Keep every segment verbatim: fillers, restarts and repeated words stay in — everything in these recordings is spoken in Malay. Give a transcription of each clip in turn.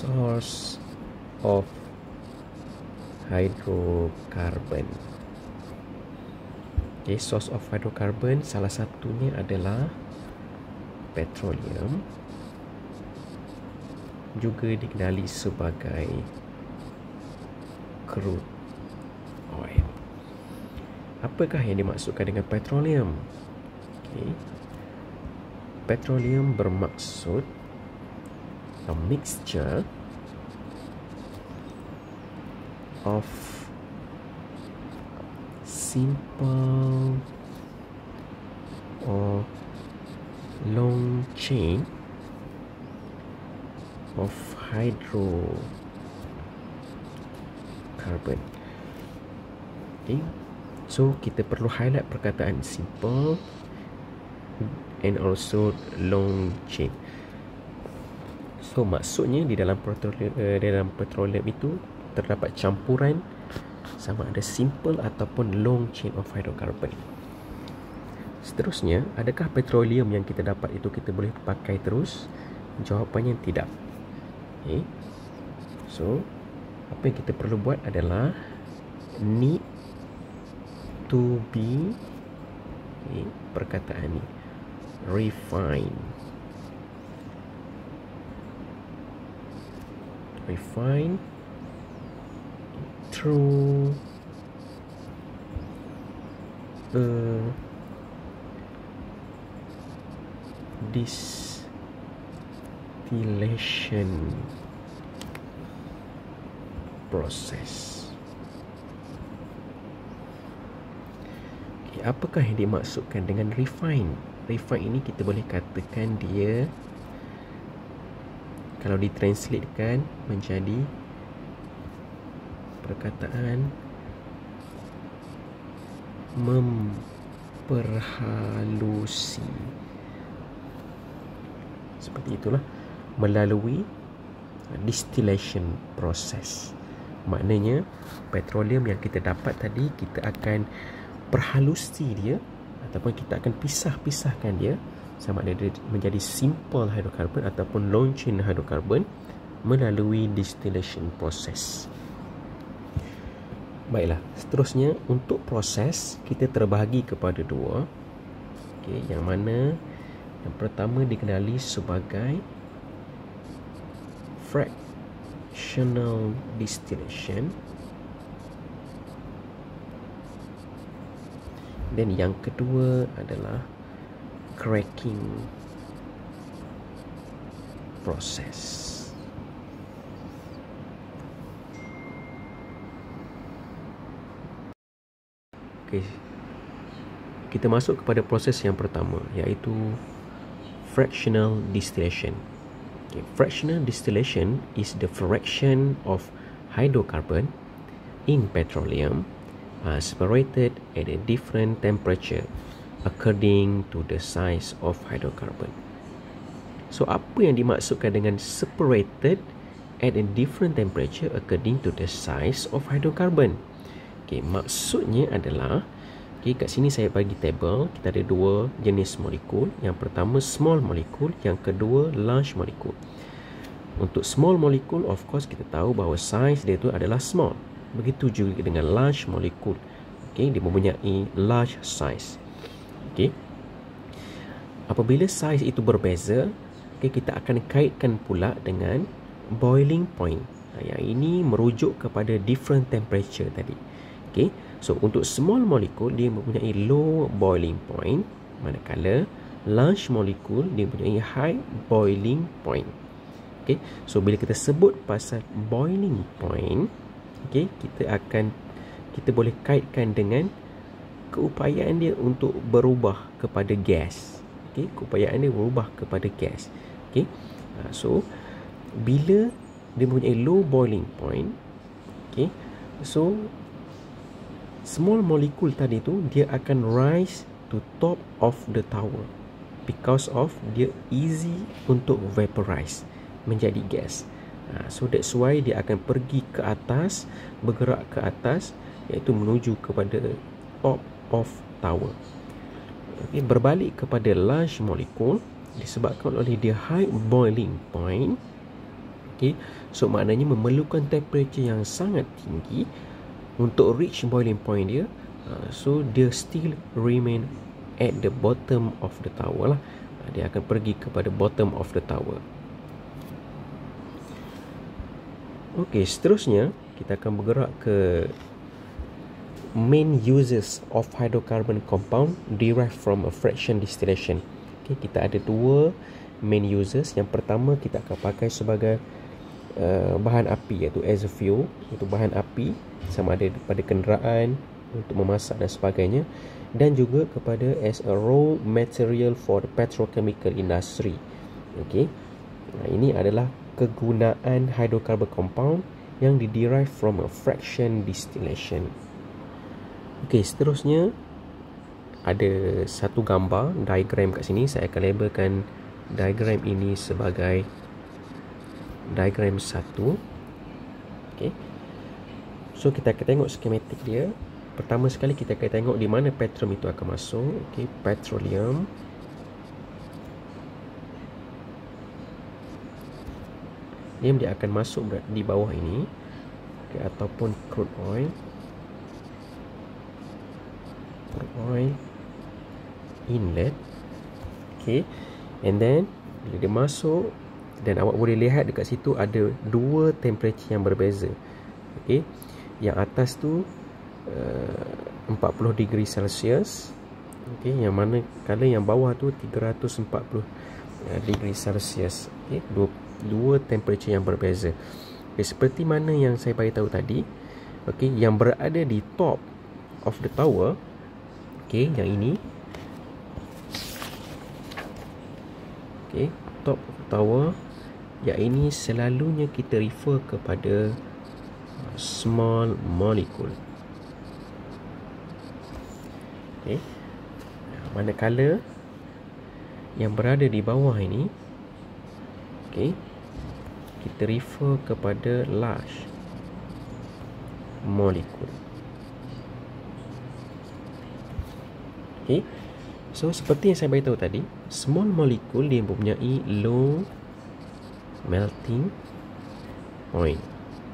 source of hydrocarbon. Okay, source of hydrocarbon salah satunya adalah petroleum, juga dikenali sebagai crude oil. Apakah yang dimaksudkan dengan petroleum? Okay. Petroleum bermaksud a mixture of simple or long chain of hydrocarbon. Okay. So kita perlu highlight perkataan simple and also long chain. So maksudnya di dalam petroleum, uh, dalam petroleum itu terdapat campuran sama ada simple ataupun long chain of hydrocarbon. Seterusnya, adakah petroleum yang kita dapat itu kita boleh pakai terus? Jawapannya tidak. Okay. So, apa yang kita perlu buat adalah need to be, okay, perkataan ni, refine. Refine through a distillation process. Okay, apakah yang dimaksudkan dengan refine? Refine ini kita boleh katakan dia, kalau ditranslatekan menjadi perkataan memperhalusi. Seperti itulah, melalui distillation process. Maknanya petroleum yang kita dapat tadi, kita akan perhalusi dia ataupun kita akan pisah-pisahkan dia sama ada dia menjadi simple hydrocarbon ataupun long chain hydrocarbon melalui distillation process. Baiklah, seterusnya untuk proses kita terbahagi kepada dua. Okay, yang mana yang pertama dikenali sebagai fractional distillation, dan yang kedua adalah cracking process. Okay. Kita masuk kepada proses yang pertama, iaitu fractional distillation. Okay. Fractional distillation is the fraction of hydrocarbon in petroleum uh, separated at a different temperature according to the size of hydrocarbon. So, apa yang dimaksudkan dengan separated at a different temperature according to the size of hydrocarbon? Okay, maksudnya adalah, okay, kat sini saya bagi table, kita ada dua jenis molekul. Yang pertama small molecule, yang kedua large molecule. Untuk small molecule, of course kita tahu bahawa size dia tu adalah small. Begitu juga dengan large molecule. Okay, dia mempunyai large size. Okay. Apabila size itu berbeza, okay, kita akan kaitkan pula dengan boiling point. Yang ini merujuk kepada different temperature tadi. Okay. So, untuk small molecule, dia mempunyai low boiling point. Manakala large molecule, dia mempunyai high boiling point. Okay. So, bila kita sebut pasal boiling point, okay, kita akan, kita boleh kaitkan dengan keupayaan dia untuk berubah kepada gas. Okay. Keupayaan dia berubah kepada gas. Okay. So, bila dia mempunyai low boiling point, okay, so small molecule tadi tu dia akan rise to top of the tower because of dia easy untuk vaporize menjadi gas. Ha, so that's why dia akan pergi ke atas, bergerak ke atas, iaitu menuju kepada top of tower. Okay, berbalik kepada large molecule, disebabkan oleh dia high boiling point, Okay, so maknanya memerlukan temperature yang sangat tinggi untuk reach boiling point dia. uh, So dia still remain at the bottom of the tower lah. uh, Dia akan pergi kepada bottom of the tower. Okay, seterusnya kita akan bergerak ke main uses of hydrocarbon compound derived from a fraction distillation. Okay, kita ada dua main uses. Yang pertama kita akan pakai sebagai uh, bahan api, iaitu as a fuel, iaitu bahan api sama ada pada kenderaan untuk memasak dan sebagainya, dan juga kepada as a raw material for the petrochemical industry. Okay, nah, ini adalah kegunaan hydrocarbon compound yang diderive from a fraction distillation. Okey, seterusnya ada satu gambar diagram kat sini. Saya akan labelkan diagram ini sebagai diagram satu. Okey. So kita akan tengok skematik dia. Pertama sekali kita akan tengok di mana petrol itu akan masuk. Okey, petroleum. Dia akan masuk di bawah ini. Okay, ataupun crude oil. Crude oil inlet. Okay, and then bila dia masuk, dan awak boleh lihat dekat situ ada dua temperature yang berbeza. Okay, yang atas tu uh, empat puluh degree Celsius. Okay, yang mana kalau yang bawah tu tiga ratus empat puluh degree Celsius. Okay, dua dua temperature yang berbeza. Okay, seperti mana yang saya beritahu tadi. Okay, yang berada di top of the tower, okay, yang ini, okay, top of the tower, yang ini selalunya kita refer kepada small molecule. Okay, manakala yang berada di bawah ini, okay, kita refer kepada large molecule. Okay, so seperti yang saya beritahu tadi, small molecule dia mempunyai low melting point,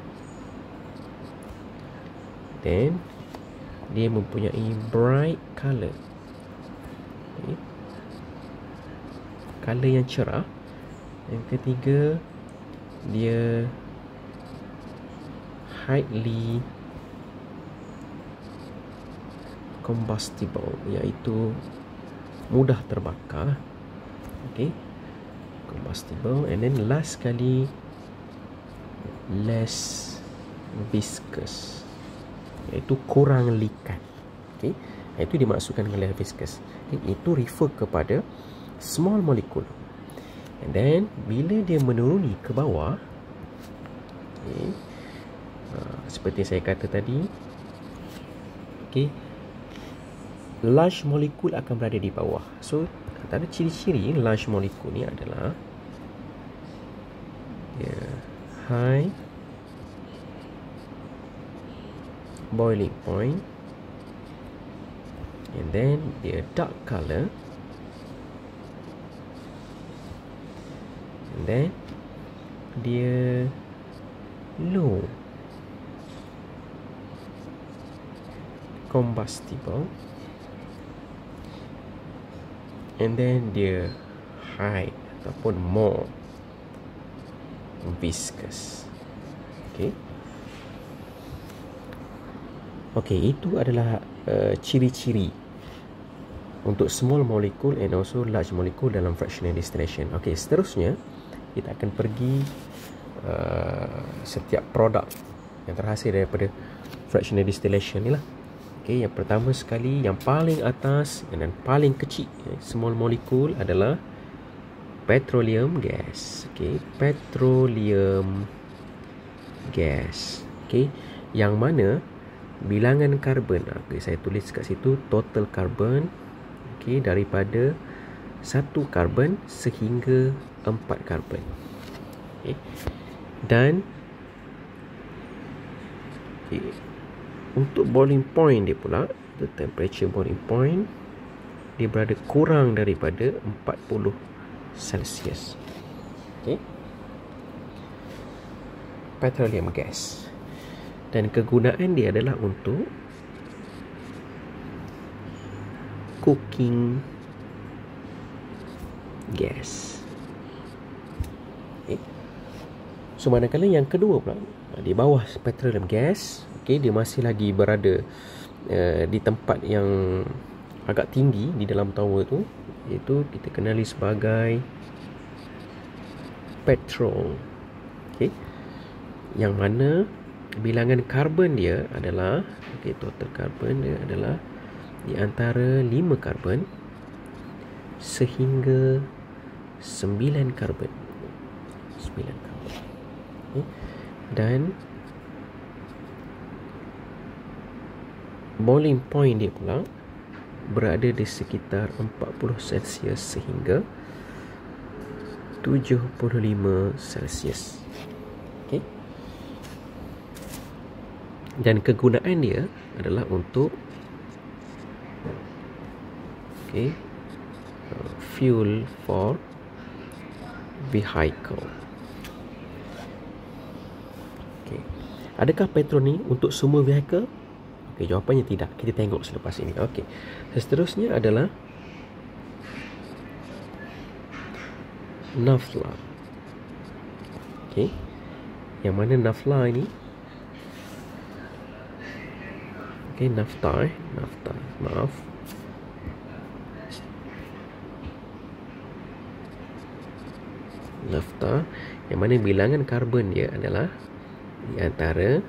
then dia mempunyai bright color. Okay, color yang cerah. Yang ketiga, dia highly combustible, iaitu mudah terbakar. Okay, combustible. And then last sekali, less viscous, iaitu kurang likat. Okay, itu dimaksudkan dengan less viscous. Okay, itu refer kepada small molecule. And then bila dia menuruni ke bawah, okay, uh, seperti saya kata tadi, okay, large molecule akan berada di bawah. So antara ciri-ciri large molecule ni adalah dia high boiling point, and then dia dark color, and then dia low combustible, and then dia high ataupun more viscous. Okay, okay, itu adalah uh, ciri-ciri untuk small molecule and also large molecule dalam fractional distillation. Okay, seterusnya kita akan pergi uh, setiap produk yang terhasil daripada fractional distillation ni lah. Okay, yang pertama sekali, yang paling atas dan paling kecil, small molecule, adalah petroleum gas. Okay, petroleum gas. Okay, yang mana bilangan karbon, okay, saya tulis kat situ total karbon, okay, daripada satu karbon sehingga empat karbon. Okay, dan okay, untuk boiling point dia pula, the temperature boiling point, dia berada kurang daripada empat puluh Celsius. Okay, petroleum gas. Dan kegunaan dia adalah untuk cooking gas. Okay. So manakala yang kedua pula, di bawah petroleum gas, okay, dia masih lagi berada uh, di tempat yang agak tinggi di dalam tower tu, iaitu kita kenali sebagai petrol. Okay. Yang mana bilangan karbon dia adalah, okay, total karbon dia adalah di antara lima karbon sehingga sembilan karbon. sembilan karbon. Okay. Dan boiling point dia pula berada di sekitar empat puluh Celsius sehingga tujuh puluh lima Celsius. Okay. Dan kegunaan dia adalah untuk okay, uh, fuel for vehicle. Okay. Adakah petrol ni untuk semua vehicle? Okay, jawapannya tidak. Kita tengok selepas ini. Okay. Seterusnya adalah naphtha. Okay. Yang mana naphtha ini? Okay, naphtha, eh? naphtha, maaf. Naphtha, yang mana bilangan karbon dia adalah di antara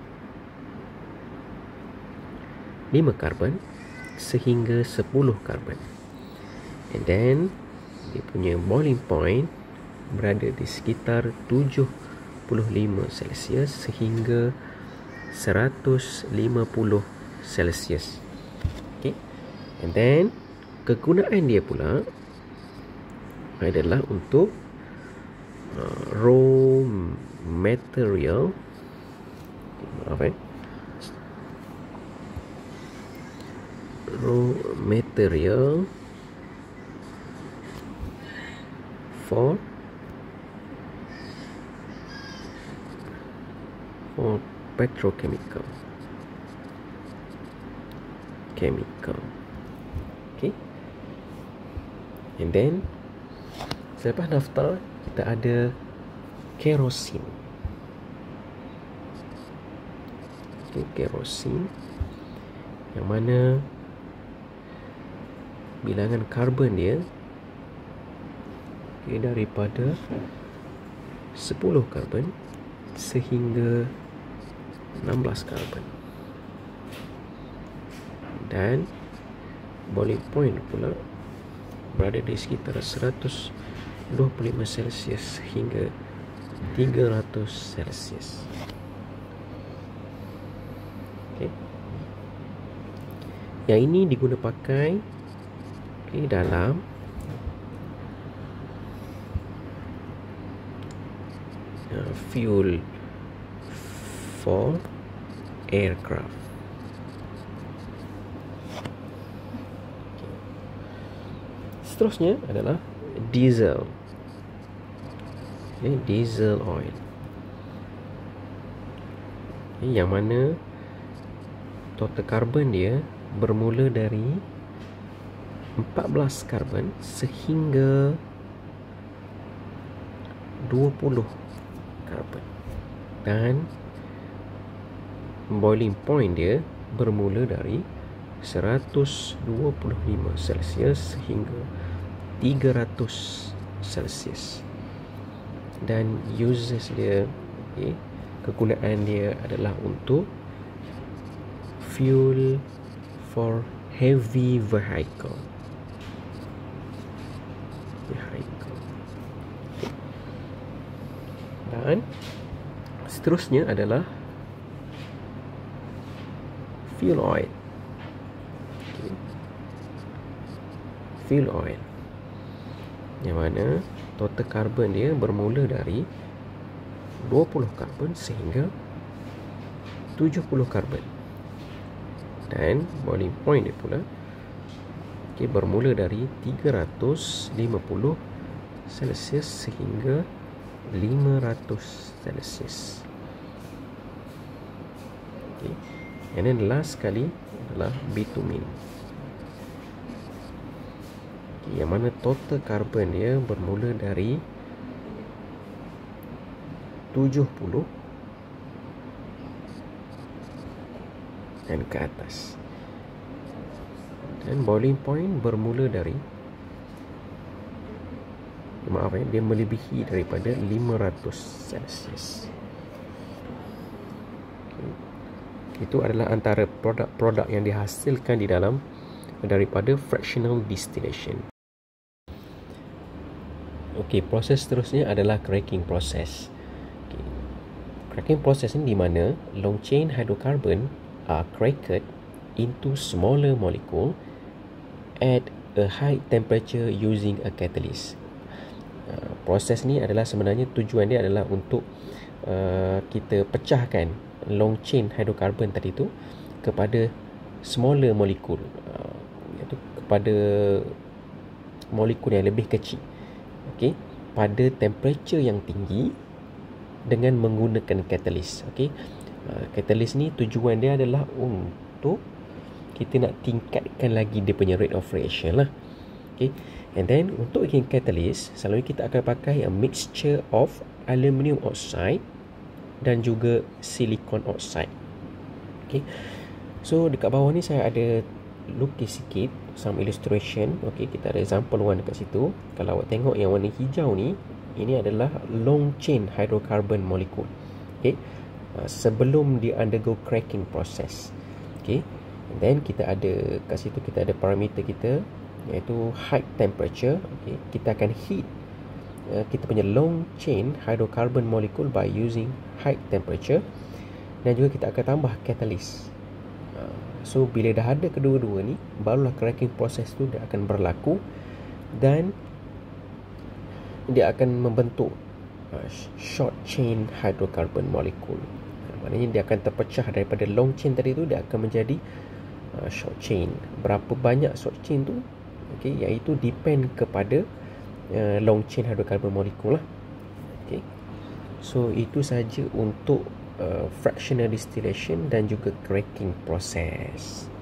lima karbon sehingga sepuluh karbon. And then dia punya boiling point berada di sekitar tujuh puluh lima Celsius sehingga seratus lima puluh Celsius. Okay. And then kegunaan dia pula adalah untuk uh, raw material. Maaf eh. Raw material for for petrochemical chemical. Okay. And then selepas naphtha kita ada kerosin. Okay, kerosin yang mana bilangan karbon dia okay, daripada sepuluh karbon sehingga enam belas karbon. Dan boiling point pula berada di sekitar seratus dua puluh lima Celsius hingga tiga ratus Celsius. Okay. Yang ini diguna pakai okay, dalam uh, fuel for aircraft. Seterusnya adalah diesel. Okay, diesel oil. Okay, yang mana total karbon dia bermula dari empat belas karbon sehingga dua puluh karbon. Dan boiling point dia bermula dari seratus dua puluh lima Celsius sehingga tiga ratus Celsius. Dan uses dia, okay, kegunaan dia adalah untuk fuel for heavy vehicle. Vehicle. Dan seterusnya adalah fuel oil. Okay. Fuel oil yang mana total karbon dia bermula dari dua puluh karbon sehingga tujuh puluh karbon. Dan boiling point dia pula okay, bermula dari tiga ratus lima puluh Celsius sehingga lima ratus Celsius. Okay. And then last sekali adalah bitumen. Okay, yang mana total karbon dia bermula dari tujuh puluh dan ke atas. Dan boiling point bermula dari, maaf ya, dia melebihi daripada lima ratus Celsius. Okay. Itu adalah antara produk-produk yang dihasilkan di dalam daripada fractional distillation. Okey, proses seterusnya adalah cracking process. Okay. Cracking process ni di mana long chain hydrocarbon are cracked into smaller molecule at a high temperature using a catalyst. Uh, proses ni adalah sebenarnya tujuan dia adalah untuk uh, kita pecahkan long chain hydrocarbon tadi tu kepada smaller molecule, uh, iaitu kepada molekul yang lebih kecil. Okey, pada temperature yang tinggi dengan menggunakan catalyst. Okey, uh, catalyst ni tujuan dia adalah untuk kita nak tingkatkan lagi dia punya rate of reaction lah. Okay. And then untuk bikin catalyst, selalunya kita akan pakai a mixture of aluminium oxide dan juga silicon oxide. Okay. So dekat bawah ni saya ada lukis sikit some illustration. Okay, kita ada example one dekat situ. Kalau awak tengok yang warna hijau ni, ini adalah long chain hydrocarbon molecule. Okay. Uh, sebelum dia undergo cracking process. Okay. And then kita ada kat situ kita ada parameter kita, iaitu high temperature. Okay. Kita akan heat uh, kita punya long chain hydrocarbon molecule by using high temperature, dan juga kita akan tambah catalyst. Uh, so bila dah ada kedua-dua ni, barulah cracking process tu dia akan berlaku dan dia akan membentuk uh, short chain hydrocarbon molecule. Uh, maknanya dia akan terpecah daripada long chain tadi tu, dia akan menjadi Uh, short chain. Berapa banyak short chain tu, okay, iaitu depend kepada uh, long chain hydrocarbon molecule lah. Okay. So itu saja untuk uh, fractional distillation dan juga cracking process.